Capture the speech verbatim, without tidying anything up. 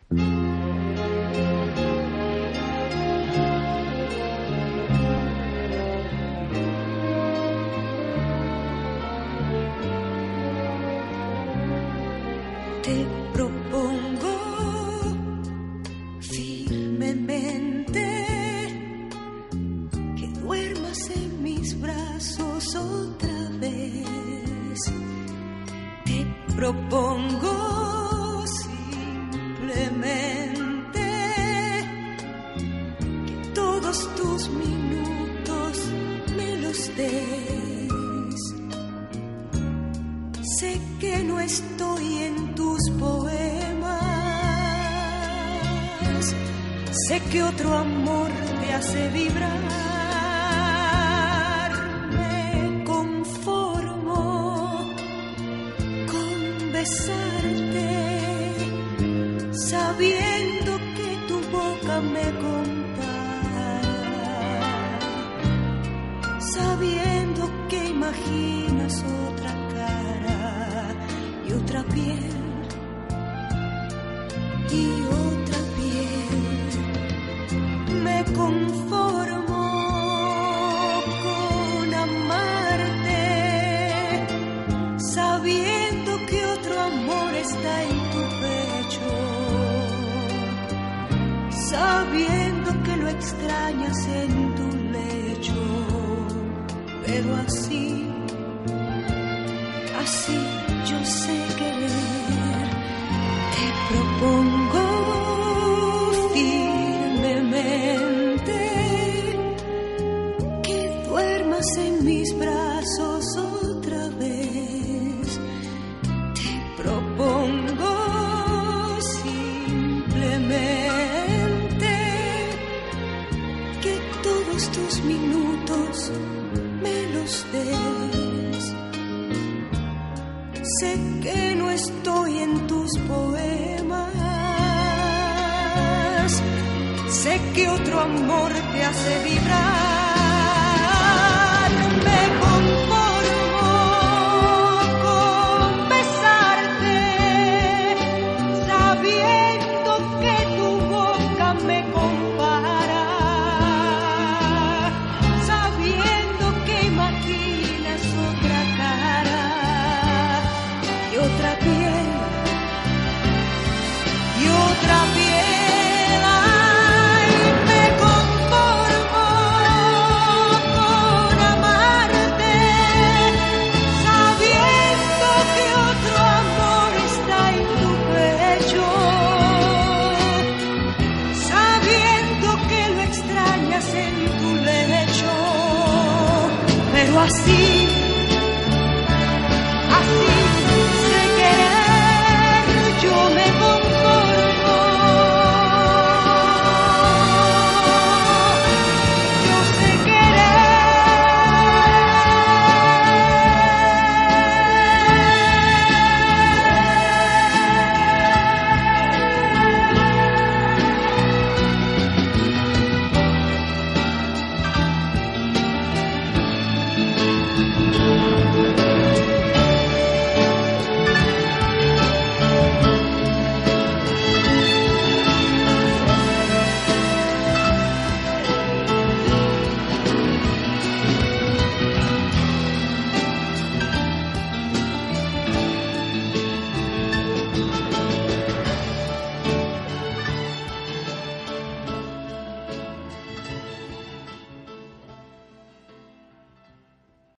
Te propongo firmemente que duermas en mis brazos otra vez. Te propongo simplemente que todos tus minutos me los des. Sé que no estoy en tus poemas, sé que otro amor te hace vibrar. Me conformo con besarte, sabiendo que tu boca me compara, sabiendo que imaginas otra cara y otra piel y otra piel. Me conformo con amarte, sabiendo que otro amor está en tu pecho, sabiendo que lo extrañas en tu lecho, pero así, así yo sé querer. Te propongo firmemente que duermas en mis brazos otra vez. Te propongo simplemente que todos tus minutos me los des. Sé que no estoy en tus poemas, sé que otro amor te hace vibrar. Me conformo con besarte, sabiendo que tu boca me compara, sabiendo que imaginas otra cara y otra piel y otra piel. Ay, me conformo con amarte, sabiendo que otro amor está en tu pecho, sabiendo que lo extrañas en tu lecho, pero así,